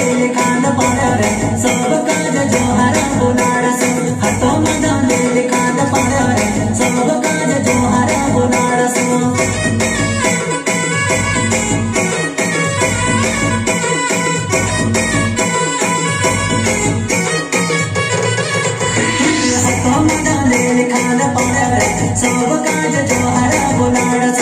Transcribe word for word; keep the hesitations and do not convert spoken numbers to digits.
लिखान पाड़ा रे सब काज जो हरा बुनारस हाथों मदान लिखान पाड़ा रे सब काज जो हरा बुनारस हाथों मदान लिखान पाड़ा रे सब काज जो हरा बुनारस